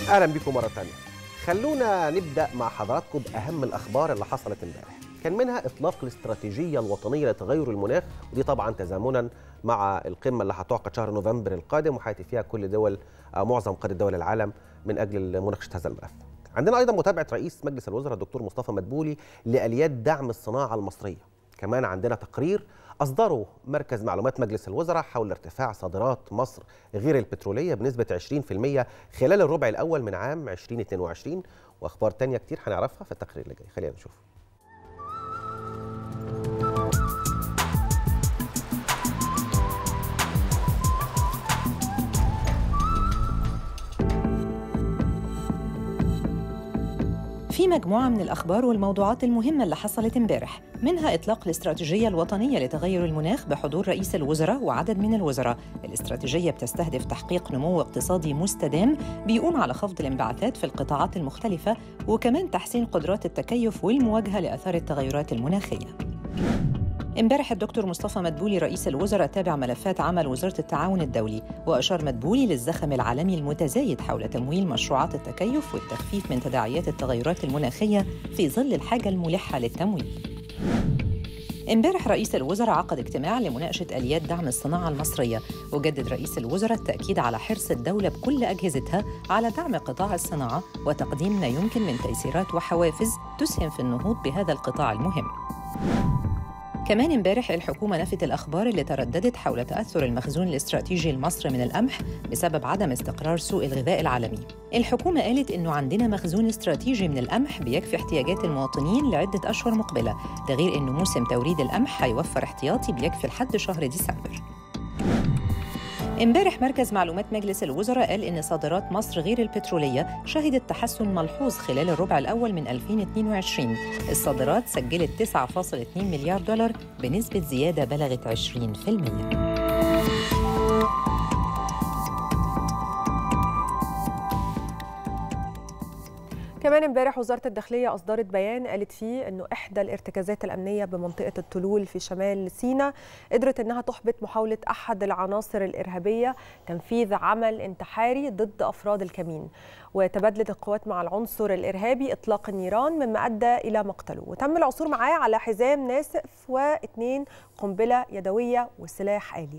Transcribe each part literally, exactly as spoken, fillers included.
اهلا بكم مره ثانيه. خلونا نبدا مع حضراتكم باهم الاخبار اللي حصلت امبارح. كان منها اطلاق الاستراتيجيه الوطنيه لتغير المناخ، ودي طبعا تزامنا مع القمه اللي هتعقد شهر نوفمبر القادم، وهيأتي فيها كل دول أو معظم قاده دول العالم من اجل مناقشه هذا الملف. عندنا ايضا متابعه رئيس مجلس الوزراء الدكتور مصطفى مدبولي لاليات دعم الصناعه المصريه. كمان عندنا تقرير أصدره مركز معلومات مجلس الوزراء حول ارتفاع صادرات مصر غير البترولية بنسبة عشرين بالمئة خلال الربع الأول من عام ألفين واثنين وعشرين، وأخبار تانية كتير هنعرفها في التقرير اللي جاي. خلينا نشوف. في مجموعة من الأخبار والموضوعات المهمة اللي حصلت امبارح، منها إطلاق الاستراتيجية الوطنية لتغير المناخ بحضور رئيس الوزراء وعدد من الوزراء. الاستراتيجية بتستهدف تحقيق نمو اقتصادي مستدام بيقوم على خفض الانبعاثات في القطاعات المختلفة، وكمان تحسين قدرات التكيف والمواجهة لآثار التغيرات المناخية. امبارح الدكتور مصطفى مدبولي رئيس الوزراء تابع ملفات عمل وزارة التعاون الدولي، وأشار مدبولي للزخم العالمي المتزايد حول تمويل مشروعات التكيف والتخفيف من تداعيات التغيرات المناخية في ظل الحاجة الملحة للتمويل. امبارح رئيس الوزراء عقد اجتماع لمناقشة آليات دعم الصناعة المصرية، وجدد رئيس الوزراء التأكيد على حرص الدولة بكل أجهزتها على دعم قطاع الصناعة وتقديم ما يمكن من تيسيرات وحوافز تسهم في النهوض بهذا القطاع المهم. كمان امبارح الحكومة نفت الأخبار اللي ترددت حول تأثر المخزون الاستراتيجي لمصر من القمح بسبب عدم استقرار سوق الغذاء العالمي. الحكومة قالت إنه عندنا مخزون استراتيجي من القمح بيكفي احتياجات المواطنين لعدة أشهر مقبلة، ده غير إنه موسم توريد القمح هيوفر احتياطي بيكفي لحد شهر ديسمبر. امبارح مركز معلومات مجلس الوزراء قال إن صادرات مصر غير البترولية شهدت تحسن ملحوظ خلال الربع الأول من ألفين واثنين وعشرين. الصادرات سجلت تسعة فاصلة اثنين مليار دولار بنسبة زيادة بلغت عشرين بالمئة. كمان امبارح وزارة الداخلية أصدرت بيان قالت فيه أنه إحدى الارتكازات الأمنية بمنطقة التلول في شمال سيناء قدرت أنها تحبط محاولة أحد العناصر الإرهابية تنفيذ عمل انتحاري ضد أفراد الكمين، وتبادلت القوات مع العنصر الإرهابي إطلاق النيران مما أدى إلى مقتله، وتم العثور معاه على حزام ناسف واثنين قنبلة يدوية وسلاح آلي.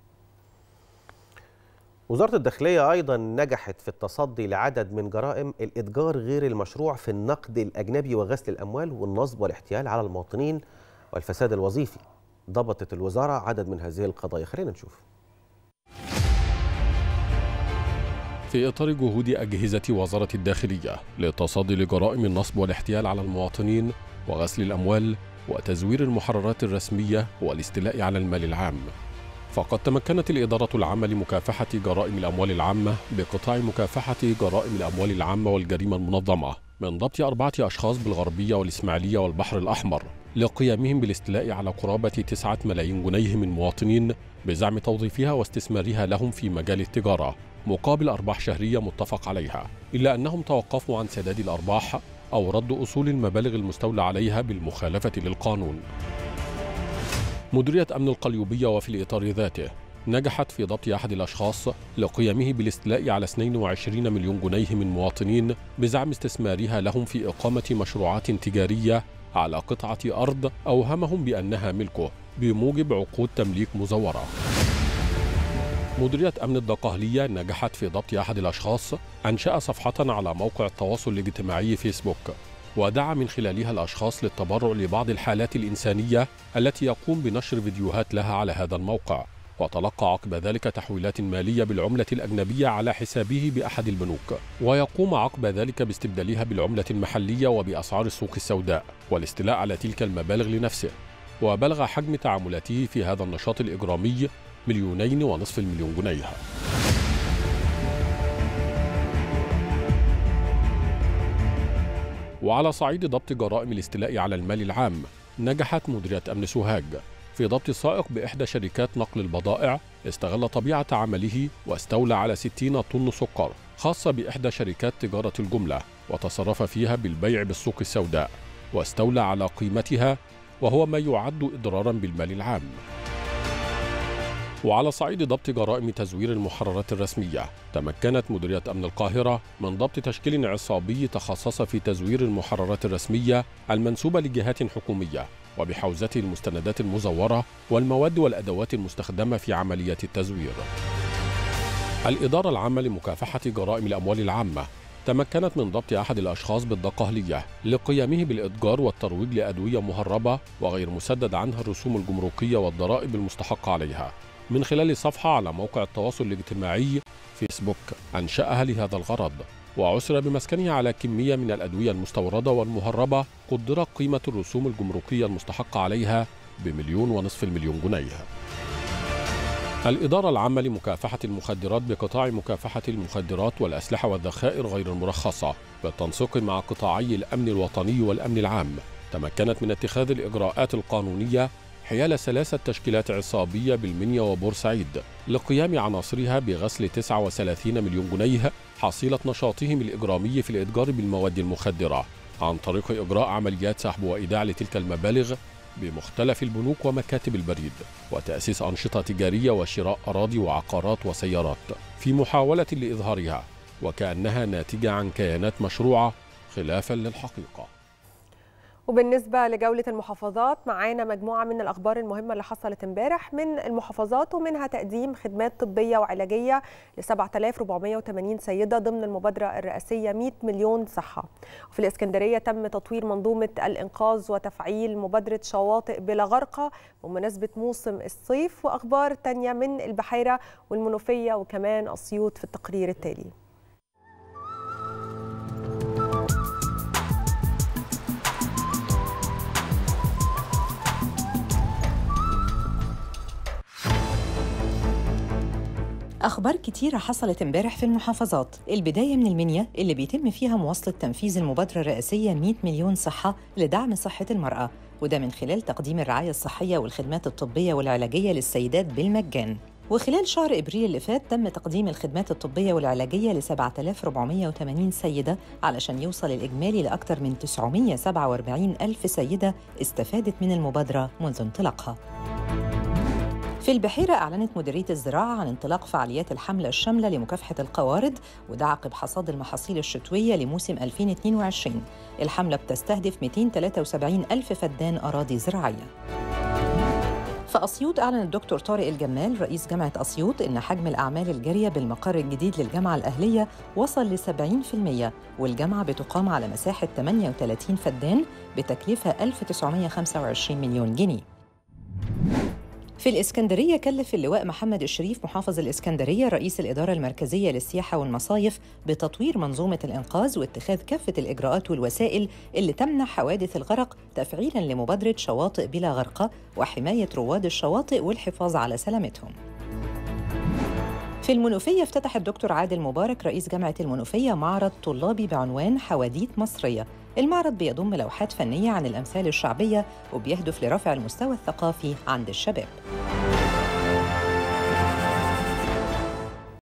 وزارة الداخلية أيضا نجحت في التصدي لعدد من جرائم الإتجار غير المشروع في النقد الأجنبي وغسل الأموال والنصب والاحتيال على المواطنين والفساد الوظيفي. ضبطت الوزارة عدد من هذه القضايا. خلينا نشوف. في إطار جهود أجهزة وزارة الداخلية للتصدي لجرائم النصب والاحتيال على المواطنين وغسل الأموال وتزوير المحررات الرسمية والاستيلاء على المال العام، فقد تمكنت الإدارة العامة لمكافحة جرائم الأموال العامة بقطاع مكافحة جرائم الأموال العامة والجريمة المنظمة من ضبط أربعة أشخاص بالغربية والإسماعيلية والبحر الأحمر لقيامهم بالاستيلاء على قرابة تسعة ملايين جنيه من مواطنين بزعم توظيفها واستثمارها لهم في مجال التجارة مقابل أرباح شهرية متفق عليها، إلا أنهم توقفوا عن سداد الأرباح أو رد أصول المبالغ المستولى عليها بالمخالفة للقانون. مديرية أمن القليوبية وفي الإطار ذاته نجحت في ضبط أحد الأشخاص لقيامه بالاستيلاء على اثنين وعشرين مليون جنيه من مواطنين بزعم استثمارها لهم في إقامة مشروعات تجارية على قطعة أرض أوهمهم بأنها ملكه بموجب عقود تمليك مزورة. مديرية أمن الدقهلية نجحت في ضبط أحد الأشخاص أنشأ صفحة على موقع التواصل الاجتماعي فيسبوك، ودعا من خلالها الأشخاص للتبرع لبعض الحالات الإنسانية التي يقوم بنشر فيديوهات لها على هذا الموقع، وتلقى عقب ذلك تحويلات مالية بالعملة الأجنبية على حسابه بأحد البنوك، ويقوم عقب ذلك باستبدالها بالعملة المحلية وبأسعار السوق السوداء والاستيلاء على تلك المبالغ لنفسه. وبلغ حجم تعاملاته في هذا النشاط الإجرامي مليونين ونصف المليون جنيه. وعلى صعيد ضبط جرائم الاستيلاء على المال العام نجحت مديرية أمن سوهاج في ضبط سائق بإحدى شركات نقل البضائع استغل طبيعة عمله واستولى على ستين طن سكر خاصة بإحدى شركات تجارة الجملة، وتصرف فيها بالبيع بالسوق السوداء واستولى على قيمتها، وهو ما يعد إضرارا بالمال العام. وعلى صعيد ضبط جرائم تزوير المحررات الرسمية، تمكنت مديرية أمن القاهرة من ضبط تشكيل عصابي تخصص في تزوير المحررات الرسمية المنسوبة لجهات حكومية، وبحوزته المستندات المزورة والمواد والأدوات المستخدمة في عمليات التزوير. الإدارة العامة لمكافحة جرائم الأموال العامة تمكنت من ضبط أحد الأشخاص بالدقهلية لقيامه بالإتجار والترويج لأدوية مهربة وغير مسدد عنها الرسوم الجمركية والضرائب المستحقة عليها، من خلال صفحة على موقع التواصل الاجتماعي فيسبوك أنشأها لهذا الغرض، وعثر بمسكنه على كمية من الأدوية المستوردة والمهربة قدر قيمة الرسوم الجمركية المستحقة عليها بمليون ونصف المليون جنيه. الإدارة العامة لمكافحة المخدرات بقطاع مكافحة المخدرات والأسلحة والذخائر غير المرخصة بالتنسيق مع قطاعي الأمن الوطني والأمن العام تمكنت من اتخاذ الإجراءات القانونية حيال ثلاثة تشكيلات عصابية بالمنيا وبورسعيد لقيام عناصرها بغسل تسعة وثلاثين مليون جنيه حصيلة نشاطهم الإجرامي في الإتجار بالمواد المخدرة، عن طريق إجراء عمليات سحب وإيداع لتلك المبالغ بمختلف البنوك ومكاتب البريد، وتأسيس أنشطة تجارية وشراء أراضي وعقارات وسيارات في محاولة لإظهارها وكأنها ناتجة عن كيانات مشروعة خلافا للحقيقة. وبالنسبة لجولة المحافظات معانا مجموعة من الأخبار المهمة اللي حصلت امبارح من المحافظات، ومنها تقديم خدمات طبية وعلاجية ل سبعة آلاف وأربعمائة وثمانين سيدة ضمن المبادرة الرئاسية مئة مليون صحة. وفي الإسكندرية تم تطوير منظومة الإنقاذ وتفعيل مبادرة شواطئ بلا غرقة بمناسبة موسم الصيف. وأخبار تانية من البحيرة والمنوفية وكمان أسيوط في التقرير التالي. أخبار كتيرة حصلت امبارح في المحافظات. البداية من المنيا اللي بيتم فيها مواصلة تنفيذ المبادرة الرئاسية مئة مليون صحة لدعم صحة المرأة، وده من خلال تقديم الرعاية الصحية والخدمات الطبية والعلاجية للسيدات بالمجان. وخلال شهر إبريل اللي فات تم تقديم الخدمات الطبية والعلاجية ل سبعة آلاف وأربعمائة وثمانين سيدة علشان يوصل الإجمالي لأكثر من تسعمائة وسبعة وأربعين ألف سيدة استفادت من المبادرة منذ انطلاقها. في البحيرة أعلنت مديرية الزراعة عن انطلاق فعاليات الحملة الشاملة لمكافحة القوارض، وده عقب حصاد المحاصيل الشتوية لموسم ألفين واثنين وعشرين. الحملة بتستهدف مئتين وثلاثة وسبعين ألف فدان أراضي زراعية. في أسيوط أعلن الدكتور طارق الجمال رئيس جامعة أسيوط إن حجم الأعمال الجارية بالمقر الجديد للجامعة الأهلية وصل ل سبعين بالمئة، والجامعة بتقام على مساحة ثمانية وثلاثين فدان بتكلفة ألف وتسعمائة وخمسة وعشرين مليون جنيه. في الإسكندرية كلف اللواء محمد الشريف محافظ الإسكندرية رئيس الإدارة المركزية للسياحة والمصايف بتطوير منظومة الإنقاذ واتخاذ كافة الإجراءات والوسائل اللي تمنع حوادث الغرق تفعيلاً لمبادرة شواطئ بلا غرقة وحماية رواد الشواطئ والحفاظ على سلامتهم. في المنوفية افتتح الدكتور عادل مبارك رئيس جامعة المنوفية معرض طلابي بعنوان حواديت مصرية. المعرض بيضم لوحات فنية عن الأمثال الشعبية وبيهدف لرفع المستوى الثقافي عند الشباب.